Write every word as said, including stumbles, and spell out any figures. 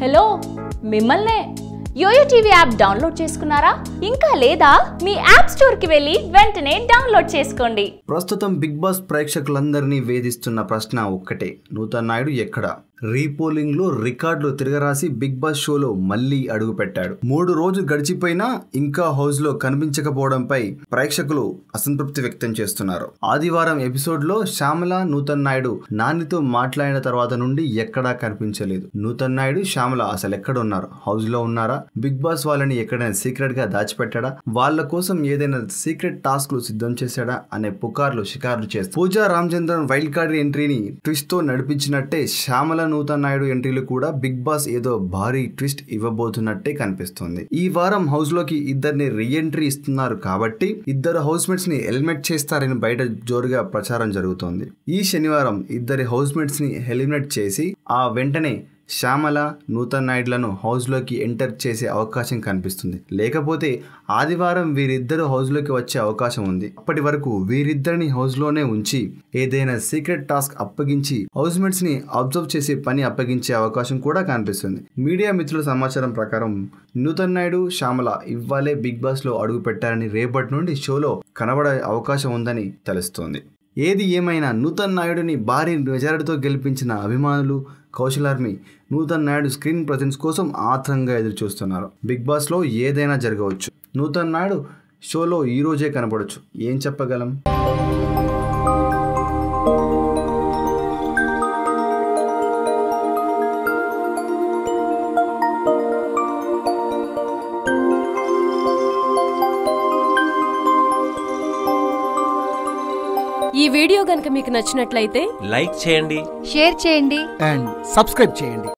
Hello మిమ్మల్నే yo-yo TV app download చేసుకున్నారా? ఇంకా లేదా? మీ యాప్ స్టోర్ కి వెళ్ళి వెంటనే డౌన్లోడ్ చేసుకోండి. ప్రస్తుతం బిగ్ బాస్ ప్రేక్షకులందరినీ వేధిస్తున్న ప్రశ్న ఒక్కటే, నూతన్ నాయుడు ఎక్కడ? రీపోలింగ్ లో రికార్డులు తిరగరాసి బిగ్ బాస్ షోలో మళ్లీ అడుగు పెట్టాడు. మూడు రోజులు గడిచిపోయినా ఇంకా హౌస్ లో కనిపించకపోవడంపై ప్రేక్షకులు అసంతృప్తి వ్యక్తం చేస్తున్నారు. ఆదివారం ఎపిసోడ్ లో శ్యామల నూతన్ నాయుడు నానితో మాట్లాడిన తర్వాత నుండి ఎక్కడా కనిపించలేదు. నూతన్ నాయుడు శ్యామల అసలు ఎక్కడ ఉన్నారు? హౌస్ లో ఉన్నారా? బిగ్ బాస్ వాళ్ళని ఎక్కడైనా సీక్రెట్ గా దాచిపెట్టాడా? వాళ్ళ కోసం ఏదైనా సీక్రెట్ టాస్క్ లు సిద్ధం చేశాడా అనే పుకార్లు షికార్లు చేస్తారు. పూజా రామచంద్రన్ వైల్డ్ కార్డ్ ఎంట్రీని ట్విస్ట్ తో నడిపించినట్టే శ్యామల నూతన్ నాయుడు ఎంట్రీలు కూడా బిగ్ బాస్ ఏదో భారీ ట్విస్ట్ ఇవ్వబోతున్నట్టే కనిపిస్తుంది. ఈ వారం హౌస్ లోకి ఇద్దరిని రీఎంట్రీ ఇస్తున్నారు కాబట్టి ఇద్దరు హౌస్ మేట్స్ ని ఎలిమినేట్ చేస్తారని బయట జోరుగా ప్రచారం జరుగుతోంది. ఈ శనివారం ఇద్దరి హౌస్ మేట్స్ ని ఎలిమినేట్ చేసి ఆ వెంటనే శ్యామల నూతన్ నాయుడులను హౌస్ లోకి ఎంటర్ చేసే అవకాశం కనిపిస్తుంది. లేకపోతే ఆదివారం వీరిద్దరు హౌస్ లోకి వచ్చే అవకాశం ఉంది. అప్పటి వరకు వీరిద్దరిని హౌస్ లోనే ఉంచి ఏదైనా సీక్రెట్ టాస్క్ అప్పగించి హౌస్ మేట్స్ ని అబ్జర్వ్ చేసే పని అప్పగించే అవకాశం కూడా కనిపిస్తుంది. మీడియా మిత్రుల సమాచారం ప్రకారం నూతన్ నాయుడు శ్యామల ఇవ్వాలే బిగ్ బాస్ లో అడుగు పెట్టారని రేపటి నుండి షోలో కనబడే అవకాశం ఉందని తెలుస్తోంది. ఏది ఏమైనా నూతన్ నాయుడుని భారీ మెజారిటీతో గెలిపించిన అభిమానులు కౌశలార్మి నూతన్ నాయుడు స్క్రీన్ ప్రజెన్స్ కోసం ఆత్రంగా ఎదురు చూస్తున్నారు. బిగ్ బాస్ లో ఏదైనా జరగవచ్చు. నూతన్ నాయుడు షోలో ఈ రోజే కనపడవచ్చు. ఏం చెప్పగలం? ఈ వీడియో గనుక మీకు నచ్చినట్లయితే లైక్ చేయండి, షేర్ చేయండి అండ్ సబ్స్క్రైబ్ చేయండి.